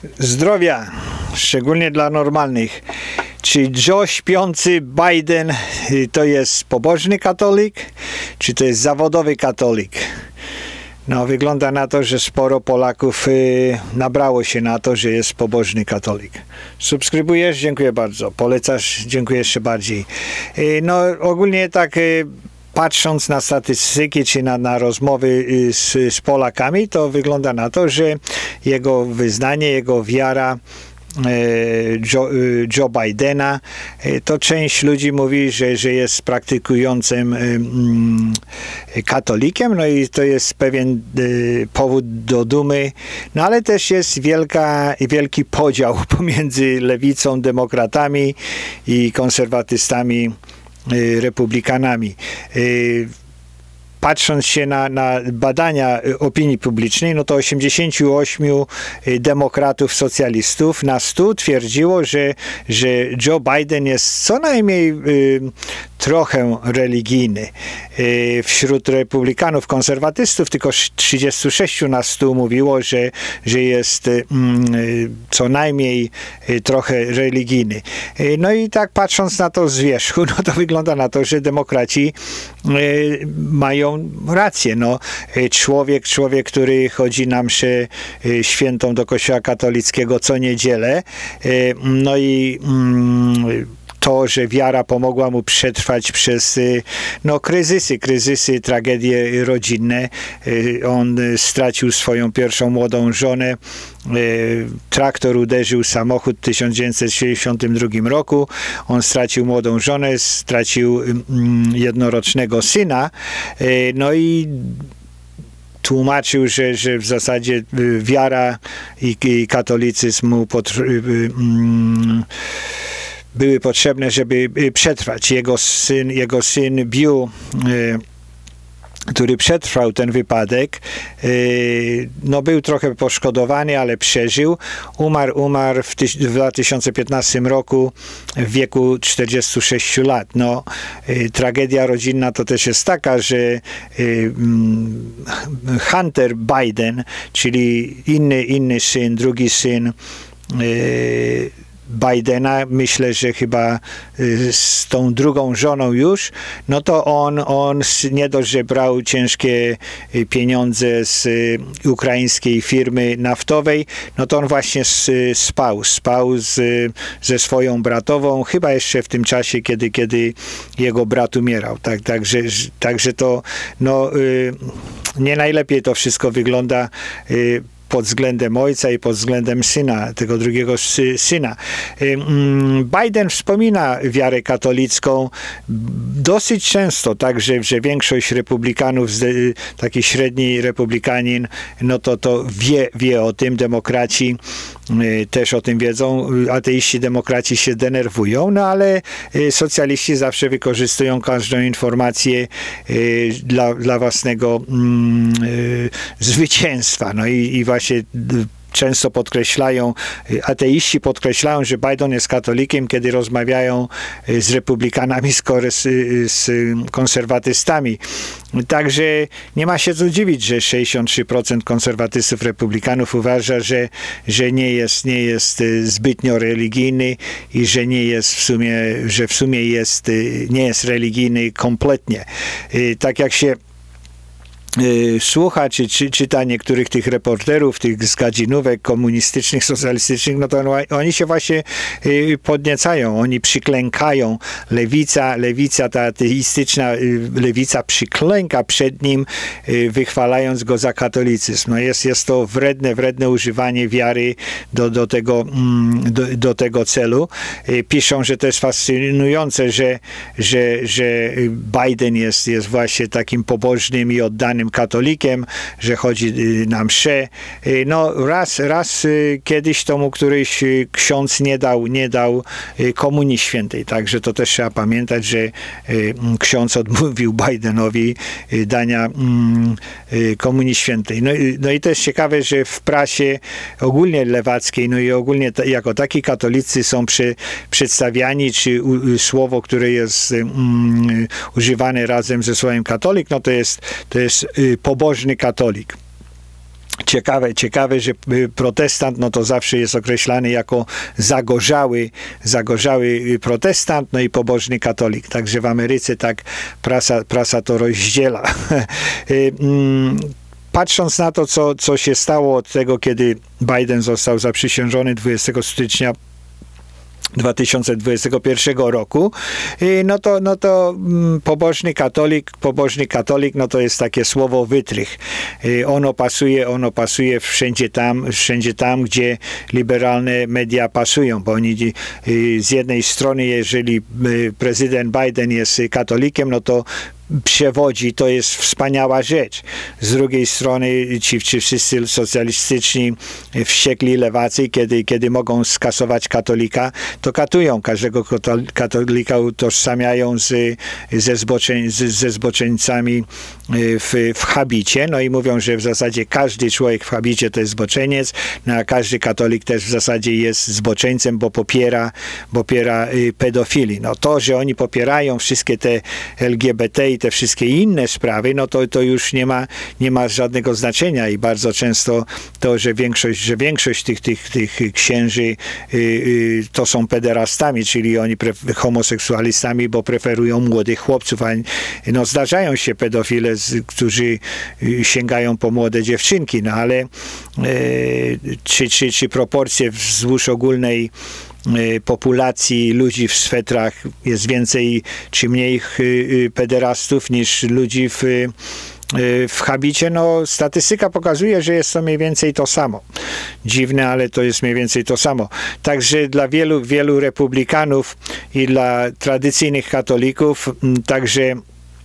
Zdrowia, szczególnie dla normalnych. Czy Joe śpiący Biden to jest pobożny katolik, czy to jest zawodowy katolik? No, wygląda na to, że sporo Polaków nabrało się na to, że jest pobożny katolik. Subskrybujesz? Dziękuję bardzo. Polecasz? Dziękuję jeszcze bardziej. No, ogólnie tak patrząc na statystyki czy na rozmowy z Polakami, to wygląda na to, że jego wyznanie, jego wiara Joe Bidena, to część ludzi mówi, że jest praktykującym katolikiem, no i to jest pewien powód do dumy, no ale też jest wielki podział pomiędzy lewicą, demokratami i konserwatystami, republikanami. Patrząc się na badania opinii publicznej, no to 88 demokratów, socjalistów na 100 twierdziło, że Joe Biden jest co najmniej trochę religijny. Wśród republikanów, konserwatystów tylko 36 na 100 mówiło, że jest co najmniej trochę religijny. No i tak patrząc na to z wierzchu, no to wygląda na to, że demokraci mają rację. No, człowiek, który chodzi na mszę świętą do kościoła katolickiego co niedzielę, no i to, że wiara pomogła mu przetrwać przez kryzysy, tragedie rodzinne. On stracił swoją pierwszą młodą żonę. Traktor uderzył samochód w 1962 roku. On stracił młodą żonę, stracił jednorocznego syna. No i tłumaczył, że w zasadzie wiara i katolicyzm mu były potrzebne, żeby przetrwać. Jego syn Bill, który przetrwał ten wypadek, no był trochę poszkodowany, ale przeżył. Umarł w 2015 roku w wieku 46 lat. No, tragedia rodzinna to też jest taka, że Hunter Biden, czyli inny syn, drugi syn Bidena, myślę, że chyba z tą drugą żoną już, no to on nie dość, że brał ciężkie pieniądze z ukraińskiej firmy naftowej, no to on właśnie spał ze swoją bratową, chyba jeszcze w tym czasie, kiedy jego brat umierał. Także to nie najlepiej to wszystko wygląda pod względem ojca i pod względem syna, tego drugiego syna. Biden wspomina wiarę katolicką dosyć często, także, że większość republikanów, taki średni republikanin, no to wie o tym, demokraci też o tym wiedzą, ateiści, demokraci się denerwują, no ale socjaliści zawsze wykorzystują każdą informację dla własnego zwycięstwa. No i właśnie często ateiści podkreślają, że Biden jest katolikiem, kiedy rozmawiają z republikanami, z konserwatystami. Także nie ma się co dziwić, że 63% konserwatystów, republikanów uważa, że nie jest zbytnio religijny i że nie jest w sumie nie jest religijny kompletnie. Tak jak się słucha, czy czyta niektórych tych reporterów, tych z gadzinówek komunistycznych, socjalistycznych, no to oni się właśnie podniecają, oni przyklękają. Lewica, ta ateistyczna lewica przyklęka przed nim, wychwalając go za katolicyzm. No jest to wredne używanie wiary do tego celu. Piszą, że to jest fascynujące, że Biden jest właśnie takim pobożnym i oddanym katolikiem, że chodzi na mszę. No raz kiedyś to mu któryś ksiądz nie dał komunii świętej, także to też trzeba pamiętać, że ksiądz odmówił Bidenowi dania komunii świętej. No i to jest ciekawe, że w prasie ogólnie lewackiej, no i ogólnie jako taki katolicy są przedstawiani, czy słowo, które jest używane razem ze słowem katolik, no to jest pobożny katolik. Ciekawe, że protestant, no to zawsze jest określany jako zagorzały protestant, no i pobożny katolik. Także w Ameryce tak prasa to rozdziela. Patrząc na to, co się stało od tego, kiedy Biden został zaprzysiężony 20 stycznia 2021 roku, no to pobożny katolik, no to jest takie słowo wytrych. Ono pasuje wszędzie tam, gdzie liberalne media pasują, bo oni z jednej strony, jeżeli prezydent Biden jest katolikiem, no to przewodzi, to jest wspaniała rzecz. Z drugiej strony ci wszyscy socjalistyczni, wściekli lewacy, kiedy mogą skasować katolika, to katują każdego katolika, utożsamiają ze zboczeńcami w habicie, no i mówią, że w zasadzie każdy człowiek w habicie to jest zboczeniec, no a każdy katolik też w zasadzie jest zboczeńcem, bo popiera pedofilii. No to, że oni popierają wszystkie te LGBT i te wszystkie inne sprawy, no to już nie ma żadnego znaczenia i bardzo często to, że większość tych księży to są pederastami, czyli oni homoseksualistami, bo preferują młodych chłopców, a no zdarzają się pedofile, którzy sięgają po młode dziewczynki, no ale czy proporcje wzdłuż ogólnej populacji ludzi w swetrach jest więcej czy mniej pederastów niż ludzi w habicie, no statystyka pokazuje, że jest to mniej więcej to samo. Dziwne, ale to jest mniej więcej to samo. Także dla wielu republikanów i dla tradycyjnych katolików, także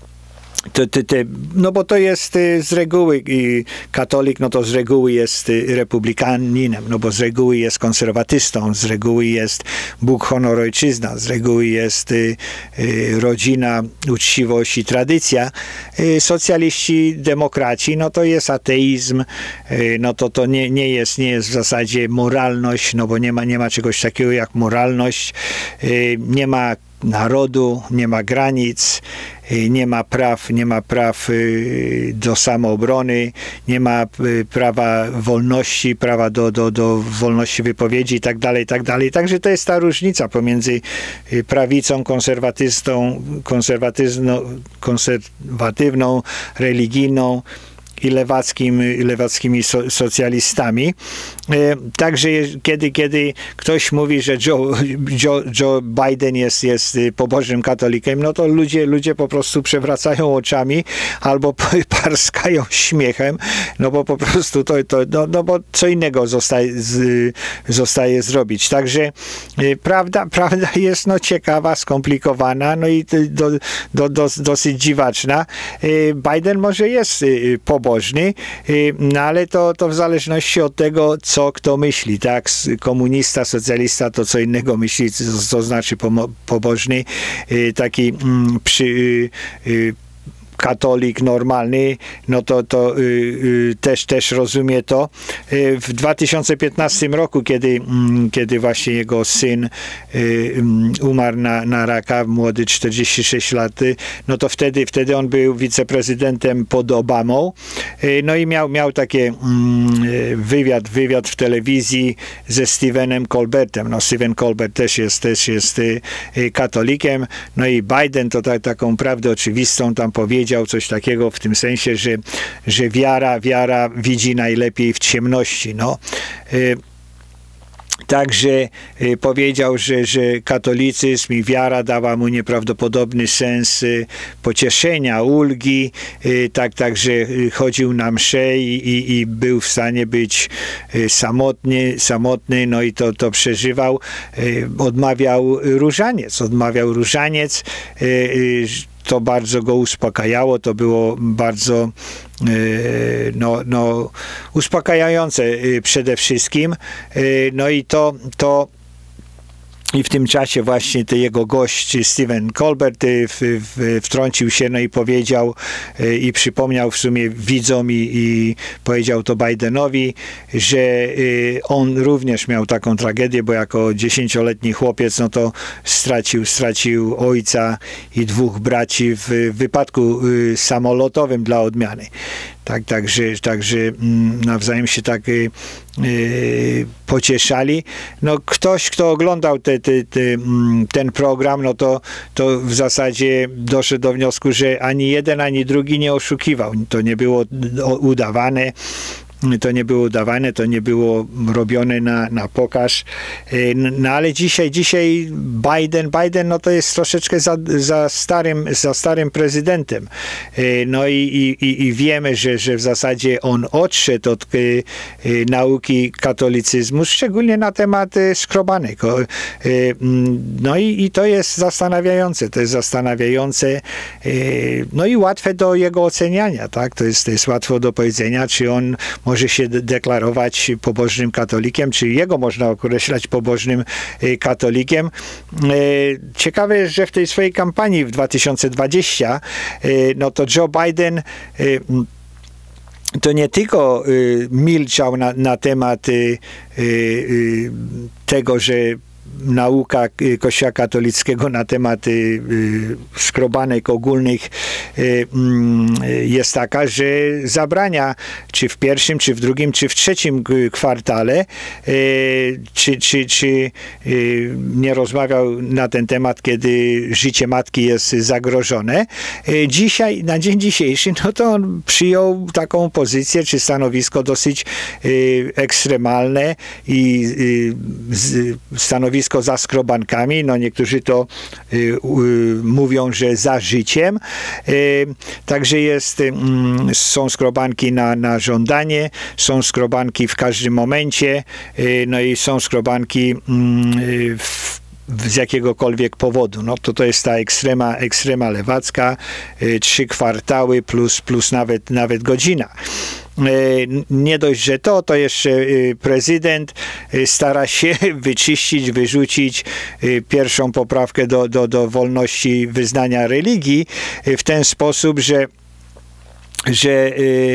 no bo to jest z reguły katolik, no to z reguły jest republikaninem, no bo z reguły jest konserwatystą, z reguły jest Bóg, honor, ojczyzna, z reguły jest rodzina, uczciwość i tradycja. Socjaliści, demokraci, no to jest ateizm, no to nie jest w zasadzie moralność, no bo nie ma czegoś takiego jak moralność, nie ma narodu, nie ma granic, nie ma praw do samoobrony, nie ma prawa wolności, prawa do wolności wypowiedzi i tak dalej, i tak dalej. Także to jest ta różnica pomiędzy prawicą, konserwatywną, religijną i lewackimi socjalistami. Także kiedy ktoś mówi, że Joe Biden jest pobożnym katolikiem, no to ludzie po prostu przewracają oczami albo parskają śmiechem, no bo po prostu no bo co innego zostaje zrobić. Także prawda jest no ciekawa, skomplikowana, no i dosyć dziwaczna. Biden może jest pobożny, no ale to w zależności od tego, co kto myśli, tak? Komunista, socjalista to co innego myśli, co znaczy pobożny, taki katolik normalny, no to też rozumie to. W 2015 roku, kiedy właśnie jego syn umarł na raka, młody, 46 lat, no to wtedy on był wiceprezydentem pod Obamą, no i miał takie wywiad w telewizji ze Stephenem Colbertem. No Stephen Colbert też jest katolikiem, no i Biden to taką prawdę oczywistą tam powiedział, coś takiego w tym sensie, że wiara widzi najlepiej w ciemności. No. Także powiedział, że katolicyzm i wiara dała mu nieprawdopodobny sens pocieszenia, ulgi, także chodził na msze i był w stanie być samotny, no i to przeżywał. Odmawiał różaniec, to bardzo go uspokajało, to było bardzo uspokajające przede wszystkim. No i i w tym czasie właśnie jego gość Stephen Colbert wtrącił się, no i powiedział i przypomniał w sumie widzom i powiedział to Bidenowi, że on również miał taką tragedię, bo jako 10-letni chłopiec, no to stracił ojca i 2 braci w wypadku samolotowym dla odmiany. Także nawzajem się tak pocieszali. No ktoś, kto oglądał ten program, no to w zasadzie doszedł do wniosku, że ani jeden, ani drugi nie oszukiwał. To nie było udawane. To nie było udawane, to nie było robione na pokaz. No ale dzisiaj Biden, no to jest troszeczkę za starym prezydentem. No i wiemy, że w zasadzie on odszedł od nauki katolicyzmu, szczególnie na temat skrobanek. No i to jest zastanawiające. No i łatwe do jego oceniania, tak? To jest łatwo do powiedzenia, czy on może się deklarować pobożnym katolikiem, czy jego można określać pobożnym katolikiem. Ciekawe jest, że w tej swojej kampanii w 2020, no to Joe Biden to nie tylko milczał na temat tego, że nauka Kościoła katolickiego na temat skrobanek ogólnych jest taka, że zabrania, czy w pierwszym, czy w drugim, czy w trzecim kwartale, czy nie rozmawiał na ten temat, kiedy życie matki jest zagrożone. Dzisiaj, na dzień dzisiejszy, no to on przyjął taką pozycję, czy stanowisko dosyć ekstremalne i stanowisko za skrobankami, no niektórzy to mówią, że za życiem. Także są skrobanki na żądanie, są skrobanki w każdym momencie, no i są skrobanki z jakiegokolwiek powodu. No to jest ta ekstrema lewacka, 3 kwartały plus nawet godzina. Nie dość, że to jeszcze prezydent stara się wyczyścić, wyrzucić pierwszą poprawkę do wolności wyznania religii w ten sposób, że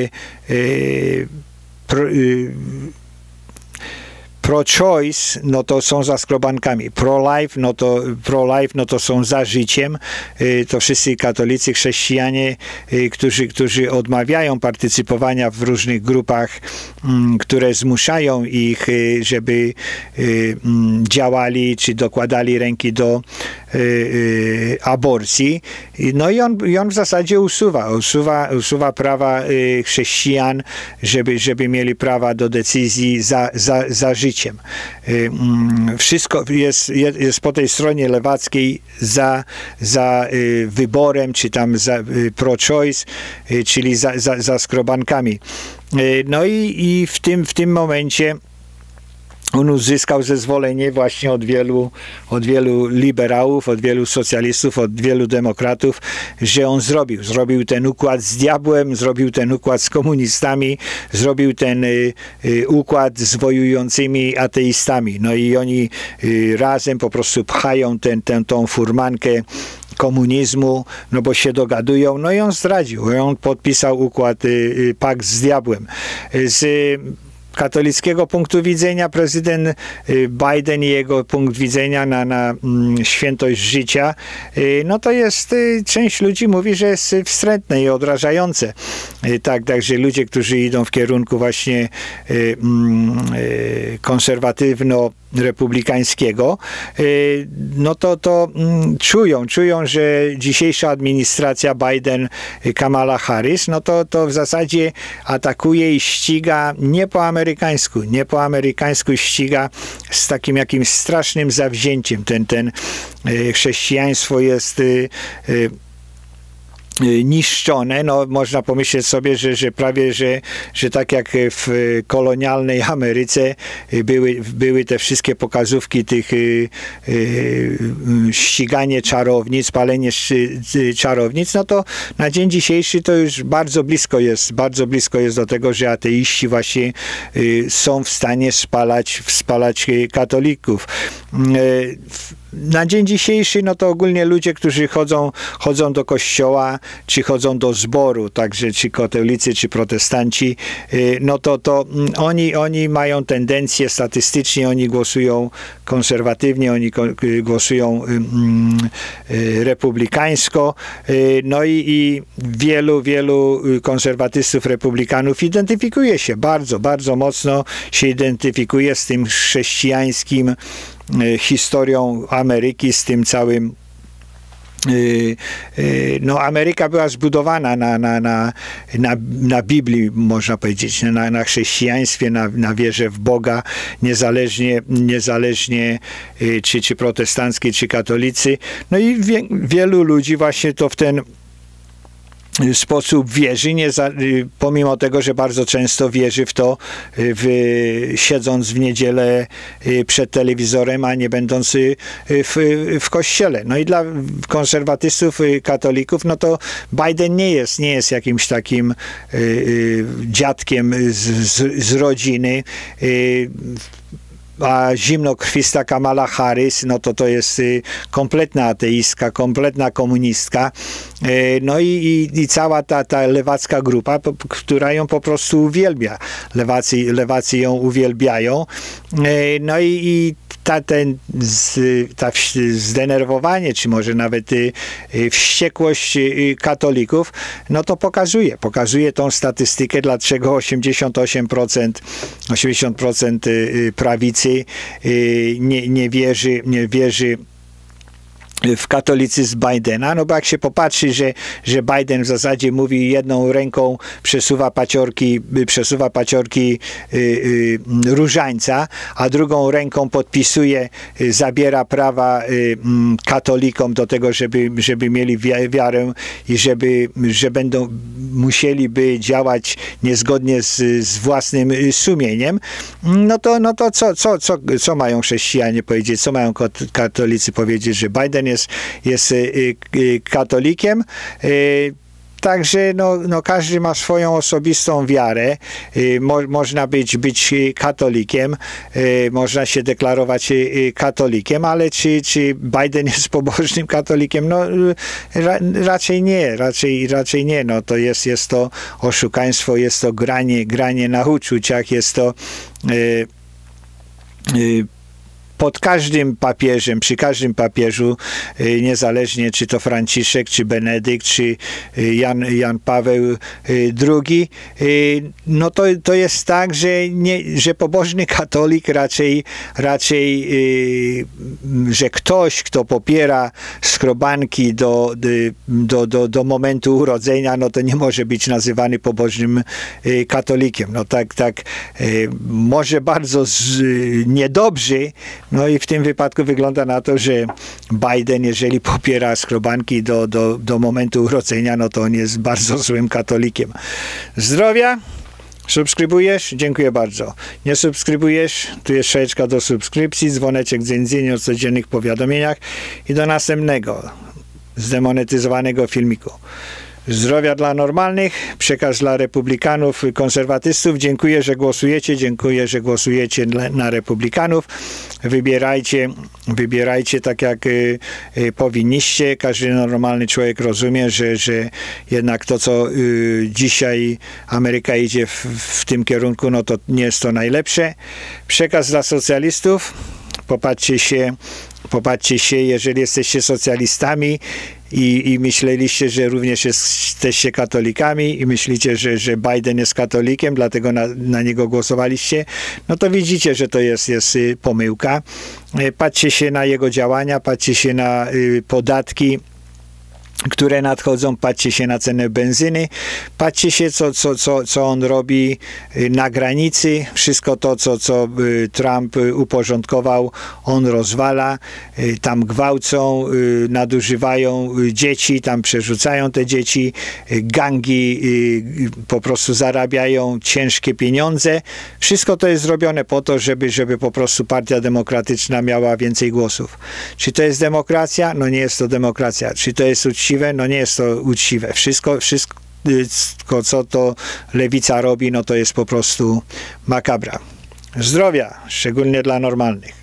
pro-choice, no to są za skrobankami. Pro-life, no to są za życiem. To wszyscy katolicy, chrześcijanie, którzy odmawiają partycypowania w różnych grupach, które zmuszają ich, żeby działali, czy dokładali ręki do aborcji. No i on w zasadzie usuwa prawa chrześcijan, żeby mieli prawa do decyzji za życiem. Wszystko jest po tej stronie lewackiej za wyborem, czy tam za pro-choice, czyli za skrobankami. No i w tym momencie on uzyskał zezwolenie właśnie od wielu liberałów, od wielu socjalistów, od wielu demokratów, że on zrobił ten układ z diabłem, zrobił ten układ z komunistami, zrobił ten układ z wojującymi ateistami. No i oni razem po prostu pchają tą furmankę komunizmu, no bo się dogadują, no i on zdradził, on podpisał pakt z diabłem. Z katolickiego punktu widzenia prezydent Biden i jego punkt widzenia na świętość życia, no to jest, część ludzi mówi, że jest wstrętne i odrażające. Także ludzie, którzy idą w kierunku właśnie konserwatywno-republikańskiego, no to czują, że dzisiejsza administracja Biden, Kamala Harris, no to w zasadzie atakuje i ściga nie po amerykańsku ściga z takim jakimś strasznym zawzięciem. Chrześcijaństwo jest niszczone. No, można pomyśleć sobie, że prawie, że tak jak w kolonialnej Ameryce były te wszystkie pokazówki tych ściganie czarownic, palenie czarownic, no to na dzień dzisiejszy to już bardzo blisko jest do tego, że ateiści właśnie są w stanie spalać katolików. na dzień dzisiejszy, no to ogólnie ludzie, którzy chodzą do kościoła, czy chodzą do zboru, także czy katolicy, czy protestanci, no to oni mają tendencję statystycznie, oni głosują konserwatywnie, oni głosują republikańsko, no i wielu konserwatystów, republikanów identyfikuje się bardzo mocno się identyfikuje z tym chrześcijańskim historią Ameryki, z tym całym no Ameryka była zbudowana na Biblii, można powiedzieć, na chrześcijaństwie, na wierze w Boga, niezależnie czy protestanccy, czy katolicy. No i wielu ludzi właśnie to w ten sposób wierzy, pomimo tego, że bardzo często wierzy w to, siedząc w niedzielę przed telewizorem, a nie będąc w kościele. No i dla konserwatystów, katolików, no to Biden nie jest jakimś takim dziadkiem z rodziny, a zimnokrwista Kamala Harris, no to jest kompletna ateistka, kompletna komunistka, no i cała ta lewacka grupa, która ją po prostu uwielbia. Lewacy ją uwielbiają, no i zdenerwowanie, czy może nawet wściekłość katolików, no to pokazuje tą statystykę, dlaczego 80% prawicy nie wierzy w katolicyzm Bidena, no bo jak się popatrzy, że Biden w zasadzie mówi jedną ręką przesuwa paciorki różańca, a drugą ręką podpisuje, zabiera prawa katolikom do tego, żeby mieli wiarę i że musieliby działać niezgodnie z własnym sumieniem, no to co mają chrześcijanie powiedzieć, co mają katolicy powiedzieć, że Biden jest katolikiem. Także no każdy ma swoją osobistą wiarę. Można być katolikiem, można się deklarować katolikiem, ale czy Biden jest pobożnym katolikiem? No raczej nie. No to jest to oszukaństwo, jest to granie na uczuciach, jest to pod każdym papieżem, przy każdym papieżu, niezależnie czy to Franciszek, czy Benedykt, czy Jan Paweł II, no to jest tak, że pobożny katolik raczej że ktoś, kto popiera skrobanki do momentu urodzenia, no to nie może być nazywany pobożnym katolikiem. No tak może bardzo niedobrze. No i w tym wypadku wygląda na to, że Biden, jeżeli popiera skrobanki do momentu urodzenia, no to on jest bardzo złym katolikiem. Zdrowia! Subskrybujesz? Dziękuję bardzo. Nie subskrybujesz? Tu jest szajeczka do subskrypcji, dzwoneczek dzyndzyn o codziennych powiadomieniach i do następnego zdemonetyzowanego filmiku. Zdrowia dla normalnych, przekaz dla republikanów, konserwatystów. Dziękuję, że głosujecie na republikanów. Wybierajcie tak, jak powinniście. Każdy normalny człowiek rozumie, że jednak to, co dzisiaj Ameryka idzie w tym kierunku, no to nie jest to najlepsze. Przekaz dla socjalistów. Popatrzcie się, jeżeli jesteście socjalistami i myśleliście, że również jesteście katolikami i myślicie, że Biden jest katolikiem, dlatego na niego głosowaliście, no to widzicie, że to jest pomyłka. Patrzcie się na jego działania, patrzcie się na podatki, które nadchodzą, patrzcie się na cenę benzyny, patrzcie się, co on robi na granicy, wszystko to, co Trump uporządkował, on rozwala, tam gwałcą, nadużywają dzieci, tam przerzucają te dzieci, gangi po prostu zarabiają ciężkie pieniądze. Wszystko to jest zrobione po to, żeby po prostu Partia Demokratyczna miała więcej głosów. Czy to jest demokracja? No nie jest to demokracja. Czy to jest uczciwe? No nie jest to uczciwe. Wszystko, co to lewica robi, no to jest po prostu makabra. Zdrowia, szczególnie dla normalnych.